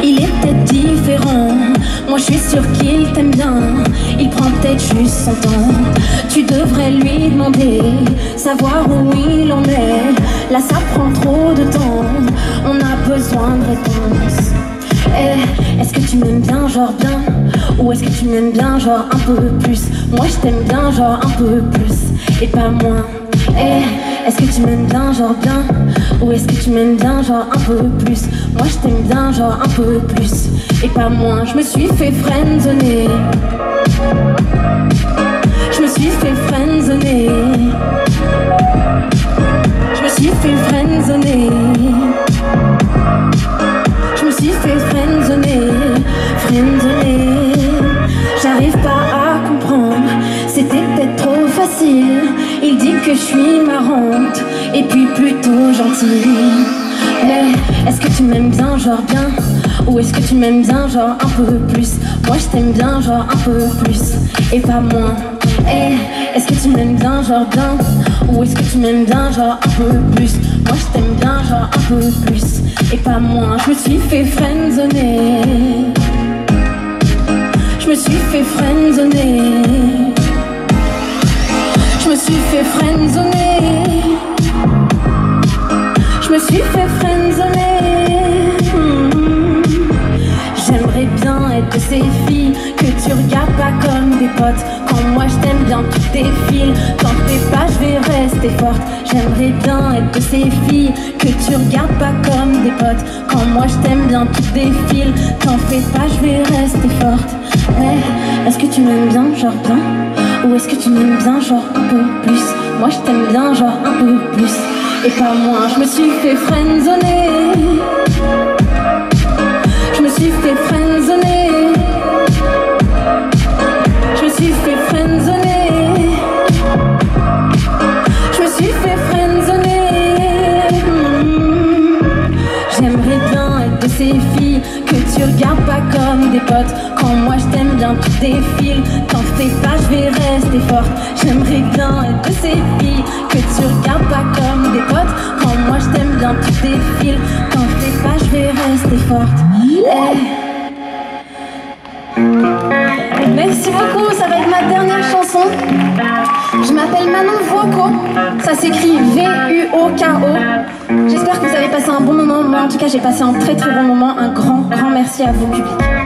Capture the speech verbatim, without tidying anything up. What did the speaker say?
Il est peut-être différent, moi je suis sûre qu'il t'aime bien. Il prend peut-être juste son temps. Tu devrais lui demander, savoir où il en est. Là ça prend trop de temps, on a besoin de réponse. Eh, est-ce que tu m'aimes bien, genre bien? Ou est-ce que tu m'aimes bien, genre un peu plus? Moi je t'aime bien, genre un peu plus, et pas moins. Eh, est-ce que tu m'aimes bien, genre bien? Ou est-ce que tu m'aimes bien, genre un peu plus? Moi je t'aime bien, genre un peu plus, et pas moins. Je me suis fait friendzoner. Je me suis fait friendzoner. Je me suis fait friendzoner. Je me suis fait friendzoner, friendzoner. J'arrive pas à comprendre, c'était peut-être trop facile. Il dit que je suis marrante, et puis plutôt gentille. Mais est-ce que tu m'aimes bien, genre bien? Ou est-ce que tu m'aimes bien, genre un peu plus? Moi je t'aime bien, genre un peu plus, et pas moins. Eh, est-ce que tu m'aimes bien, genre bien? Ou est-ce que tu m'aimes bien, genre un peu plus? Moi je t'aime bien, genre un peu plus, et pas moins. Je me suis fait friendzoner. Je me suis fait friendzoner. Je me suis fait friendzoner. Je me suis fait friendzoner. hmm. J'aimerais bien être de ces filles que tu regardes pas comme des potes. Quand moi je t'aime bien, tout défile. T'en fais pas, je vais rester forte. J'aimerais bien être de ces filles que tu regardes pas comme des potes. Quand moi je t'aime bien, tout défile. T'en fais pas, je vais rester forte. Hey, est-ce que tu m'aimes bien, genre bien? Ou est-ce que tu m'aimes bien, genre un peu plus? Moi je t'aime bien, genre un peu plus, et pas moins. Je me suis fait friendzoner. Je me suis fait friendzoner. Je me suis fait friendzoner. Je me suis fait friendzoner. mmh. J'aimerais bien être de ces filles que tu regardes pas comme des potes. Quand moi je t'aime bien, tout défile. T'en fais pas, je vais rester forte. J'aimerais bien être de ces filles que tu regardes pas comme des potes. Quand moi je t'aime bien, tout défile. T'en fais pas, je vais rester forte. Hey. Merci beaucoup, ça va être ma dernière chanson. Je m'appelle Manon Voco. Ça s'écrit V U O K O. J'espère que vous avez passé un bon moment. Moi en tout cas j'ai passé un très très bon moment. Un grand grand merci à vous public.